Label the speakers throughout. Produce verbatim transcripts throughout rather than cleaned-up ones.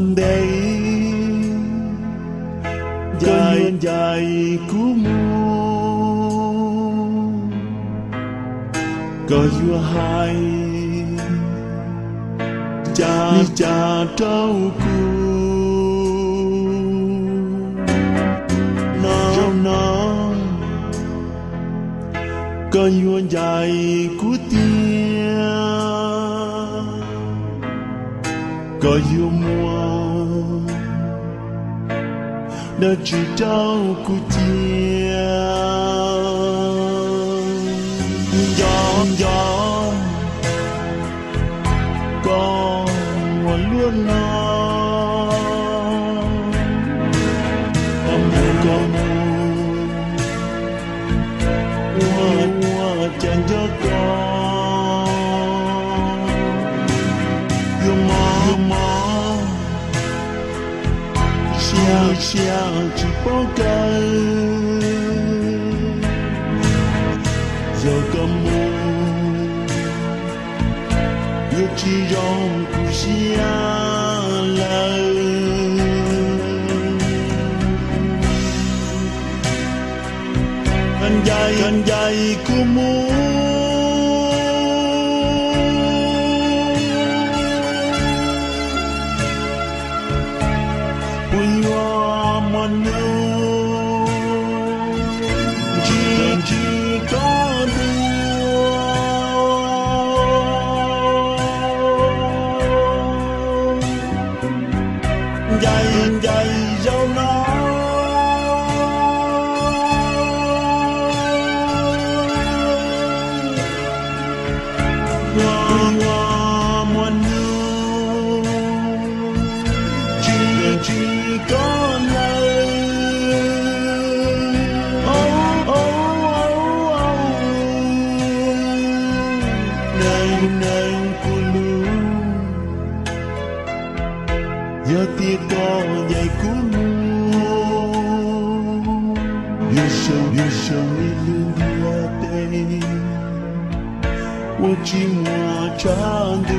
Speaker 1: đây dài dài cú mu có vua hai cha cha trâu cu nó nó có vua dài cú tia có vua mua đã chỉ trâu cú tia gió gió con luôn nó có mù có mù hoa hoa chẳng cho con yêu mò yêu mò xia xia chỉ bao cây giờ có mù yêu chỉ rong cu xia lời anh dài anh dài cu mu ui hoa man yêu chỉ chỉ có dài dài dâu nó hoa hoa muôn nụ chỉ chỉ có lời oh oh oh oh nàng nàng của lu giờ tia có dây cú mu yêu sâu yêu sâu yêu lừa tê我寂寞长度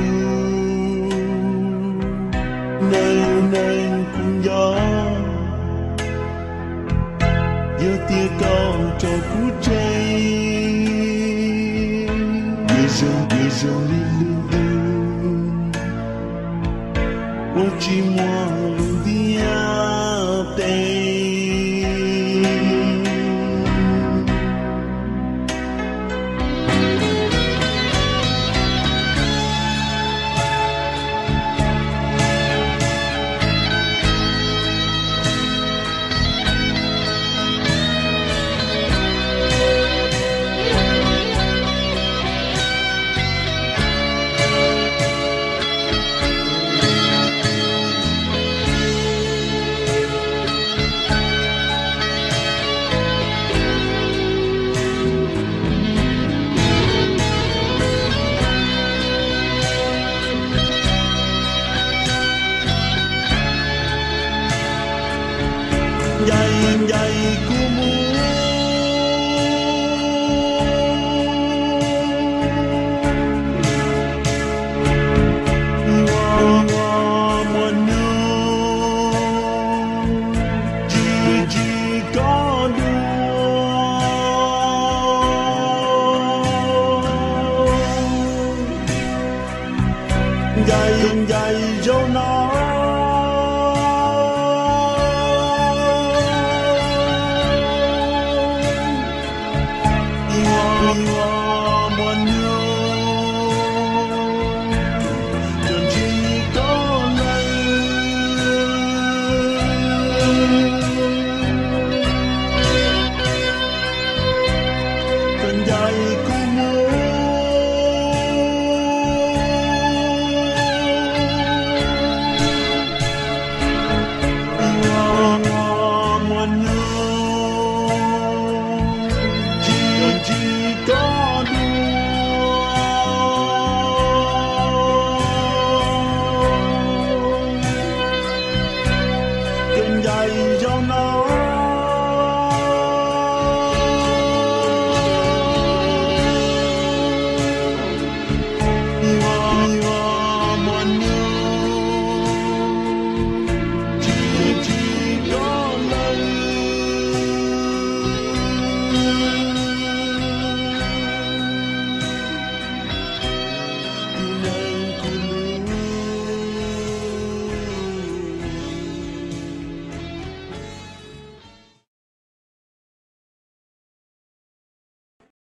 Speaker 1: 能能cùng gió giờ tia có cho cú chay yêu sâu yêu sâu yêu lừa 我寂寞。